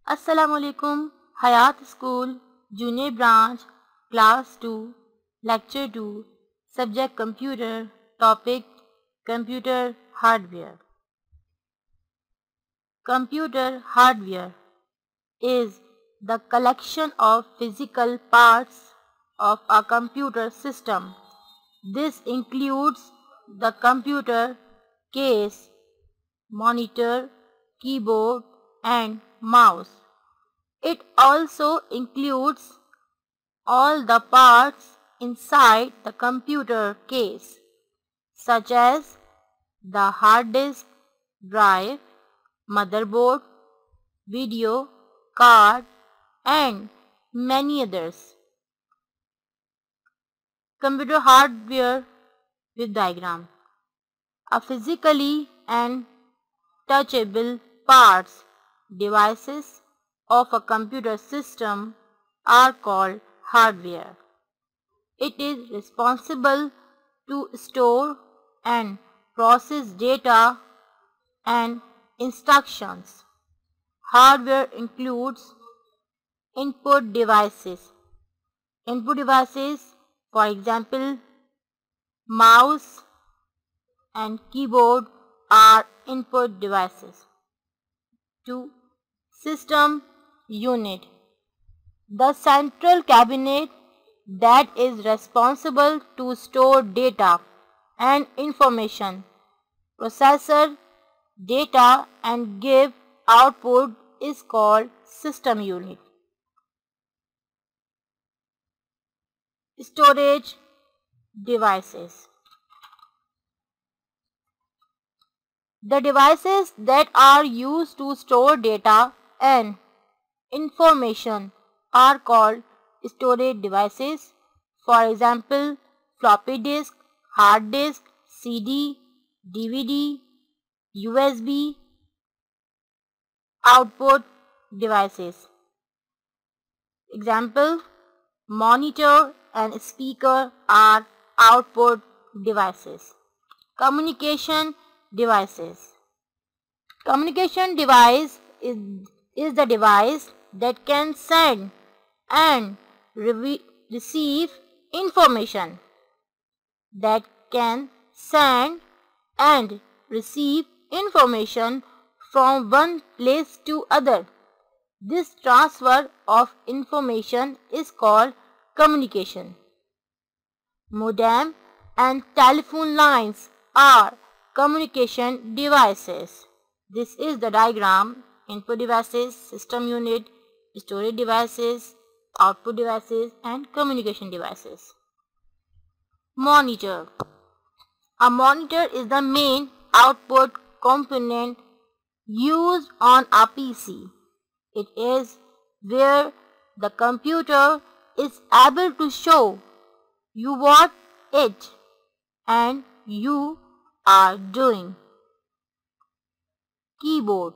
Assalamualaikum. Hayat School, Junior Branch, Class 2, Lecture 2, Subject Computer, Topic Computer Hardware. Computer hardware is the collection of physical parts of a computer system. This includes the computer case, monitor, keyboard, and mouse. It also includes all the parts inside the computer case, such as the hard disk, drive, motherboard, video card, and many others. Computer hardware with diagram. A physically and touchable parts, devices of a computer system are called hardware. It is responsible to store and process data and instructions. Hardware includes input devices. Input devices, for example, mouse and keyboard are input devices. 2. System unit. The central cabinet that is responsible to store data and information, processor data and give output is called system unit. Storage devices. The devices that are used to store data and information are called storage devices. For example, floppy disk, hard disk, CD, DVD, USB. Output devices. Example, monitor and speaker are output devices. Communication devices. Communication device is the device that can send and receive information. That can send and receive information from one place to other. This transfer of information is called communication. Modem and telephone lines are communication devices. This is the diagram: input devices, system unit, storage devices, output devices, and communication devices. Monitor. A monitor is the main output component used on a PC. It is where the computer is able to show you what it and you are doing. Keyboard.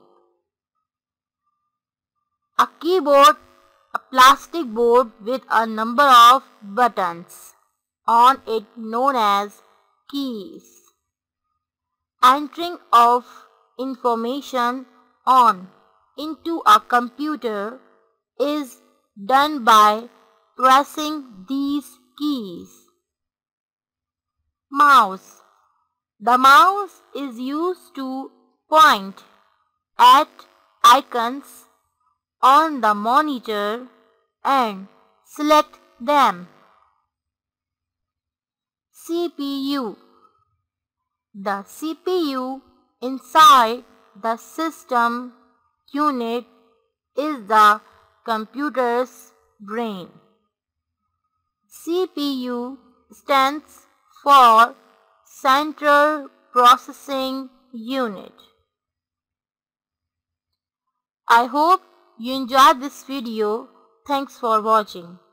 A keyboard, a plastic board with a number of buttons on it known as keys. Entering of information on into a computer is done by pressing these keys. Mouse. The mouse is used to point at icons on the monitor and select them. CPU. The CPU inside the system unit is the computer's brain. CPU stands for Central Processing Unit. I hope you enjoyed this video. Thanks for watching.